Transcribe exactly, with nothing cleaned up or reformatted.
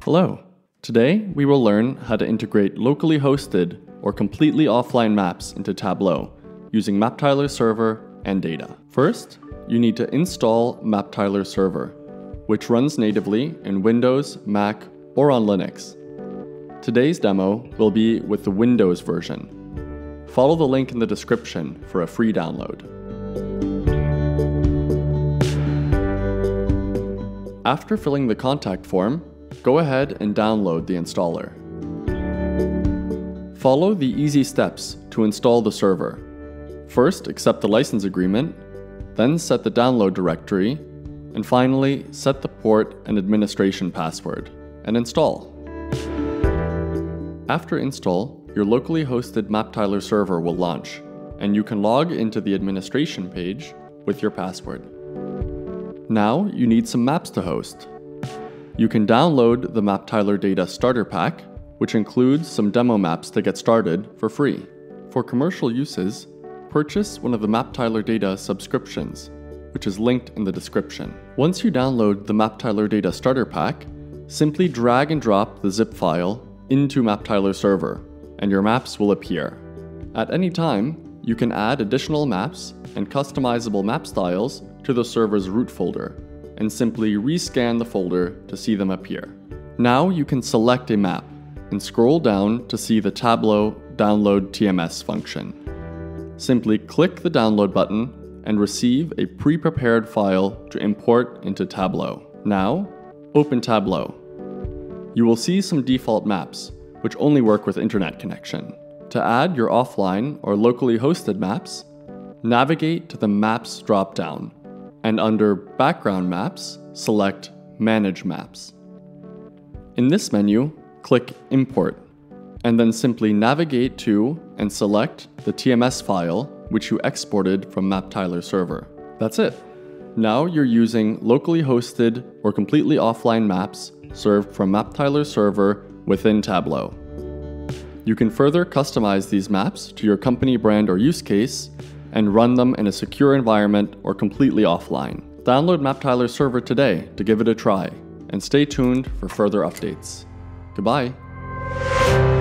Hello. Today, we will learn how to integrate locally hosted or completely offline maps into Tableau using MapTiler Server and Data. First, you need to install MapTiler Server, which runs natively in Windows, Mac, or on Linux. Today's demo will be with the Windows version. Follow the link in the description for a free download. After filling the contact form, go ahead and download the installer. Follow the easy steps to install the server. First, accept the license agreement, then set the download directory, and finally, set the port and administration password, and install. After install, your locally hosted MapTiler server will launch, and you can log into the administration page with your password. Now, you need some maps to host. You can download the MapTiler Data Starter Pack, which includes some demo maps to get started for free. For commercial uses, purchase one of the MapTiler Data subscriptions, which is linked in the description. Once you download the MapTiler Data Starter Pack, simply drag and drop the zip file into MapTiler Server, and your maps will appear. At any time, you can add additional maps and customizable map styles to the server's root folder, and simply rescan the folder to see them appear. Now you can select a map and scroll down to see the Tableau Download T M S function. Simply click the download button and receive a pre-prepared file to import into Tableau. Now, open Tableau. You will see some default maps, which only work with internet connection. To add your offline or locally hosted maps, navigate to the Maps drop-down, and under Background Maps, select Manage Maps. In this menu, click Import, and then simply navigate to and select the T M S file which you exported from MapTiler Server. That's it. Now you're using locally hosted or completely offline maps served from MapTiler Server within Tableau. You can further customize these maps to your company brand or use case and run them in a secure environment or completely offline. Download MapTiler Server today to give it a try, and stay tuned for further updates. Goodbye.